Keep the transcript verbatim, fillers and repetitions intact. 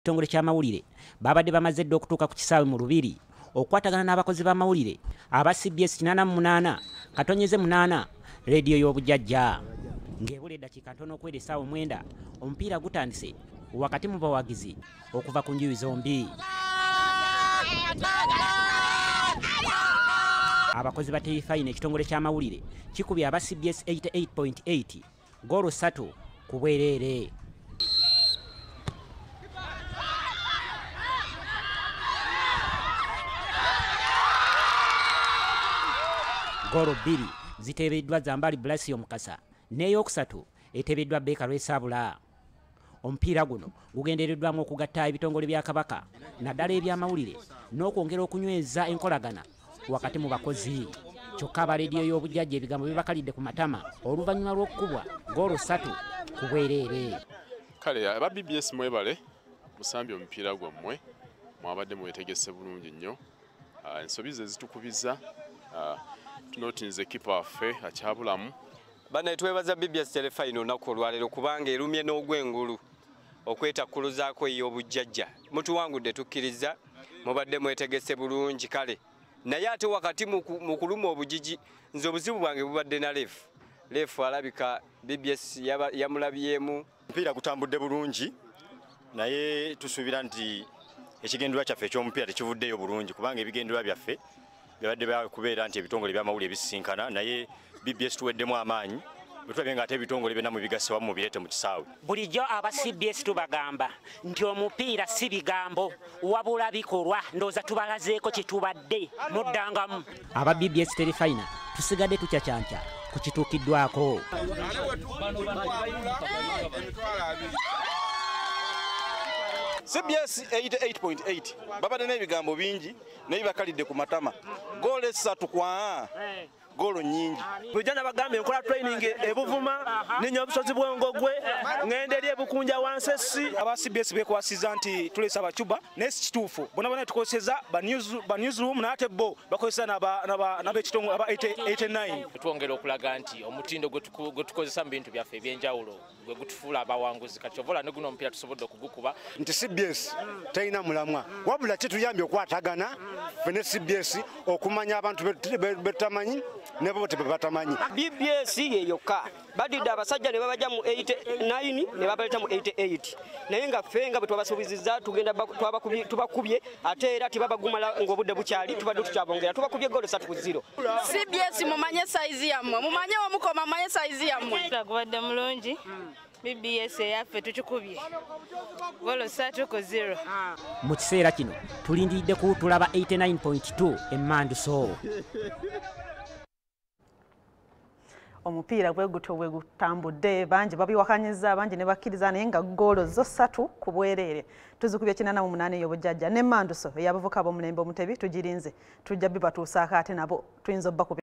Kitongole ky'amawulire babadde bamaze dde okutuuka ku kisaawe mu Lubiri okwatagana n'abakozi b'amawulire aba C B S kinaana mu munaana katonyeze munaana leediyo y'obujjajja ng'ebula eddakiika ntono okwera essaawa mwenda omupiira gutandise wakati mu bawagizi okuva ku njuyi zombi. Abakozi ba terefayina ekitongole ky'amawulire kikubye aba C B S eighty-eight point eight goolo ssatu ku bwereere. Goolo bbiri ziteebeddwa Zambali Blasio Mukasa n'eyookusatu eteebeddwa Beka Lwesabula. Omupiira guno gugendereddwamu okugatta ebitongole bya Kabaka naddala eby'amawulire n'okwongera okunyweza enkolagana wakati mu bakozi. Kyokka aba leediyo y'obujjajja ebigambo bibakalidde ku matama oluvannyuma lw'okukubwa goolo ssatu ku bwereere. Kale aba B B S mwebale musambye omupiira gwammwe mwabadde mwetegese bulungi nnyo. Ensobi ze zitukubiza tunotinze kipa waffe akyabulamu. Bana twebaza B B S terefayina olunaku olwaleero kubanga erumye n'ogwengulu okwetakuluzaako ey'obujjajja. Mutuwangudde tukkiriza mubadde mwetegese bulungi kale naye ate wakati mu kuluma obujiji nze obuzibu bwange bubadde na lefu lefu alabika B B S yamulabyemu. Omupiira gutambudde bulungi naye tusuubira nti ekigendererwa kyaffe eky'omupiira tekivuddeyo bulungi kubanga ebigendererwa byaffe byabadde byakubeera nti ebitongole by'amawulire bisisinkana naye B B S tuweddemu amaanyi bwetulabye nga ate ebitongole byonna mu bigase wamu mubireete mu kisaawe. Bulijjo aba C B S tubagamba nti omupiira si bigambo wabula bikolwa ndowooza tubalazeeko kye tubadde muddangamu. Aba B B S terefayina tusigadde tucacyanca ku kituukiddwako. C B S eighty-eight point eight babadde n'ebigambo bingi naye bakalidde ku matama. Goolo essatu kwa goolo nyingi. Bujjana bagambye nkola training ebuvuma ninyo obusozi bw'Engogwe ngende eri ebukunja wansesi. Aba C B S bekwasiza nti tulesa abacuba naye si kituufu bona bona tukozesa ba newsroom n'ate bo bakozesa n'ab'ekitongole aba eighty-nine. Twongera okulaga nti omutindo gwe tukozesa mu bintu byaffe eby'enjawulo gwe gutufuula abawanguzi kati ovola ne guno omupiira tusobodde okugukuba. Nti C B S talina mulamwa wabula kituyambye okwatagana ffe ne C B S okumanya abantu betamanyi nebo tebatamanyi. B B S ye yokka badidde abasajja ne babajja mu eighty-nine ne babaleta mu eighty-eight naye nga ffe nga bwe twabasuubizizza tugenda tubakubye ate era tibabagumala ng'obudde bukyali tubadde tukyabongera tubakubye goolo ssatu ku zero. C B S mumanye sayizi yammwe mumanye omukoma mumanye sayizi yammwe. Gubadde mulungi B B S eyaffe tukikubye goolo ssatu ku zero. Mu kiseera kino tulindiridde ku tulaba eighty-nine point two emmanduso. Omupiira gwe guto bwe gutambudde bangi babiwakanyizza bangi ne bakkiriza naye nga goolo zo ssatu ku bwereere. Tuzikubye kinaana mu munaana ey'obujjajja n'emmanduso ey'abavuka b'omulembe omutebi tugirinze tujja bibatuusaako ate nabo tuyinza obba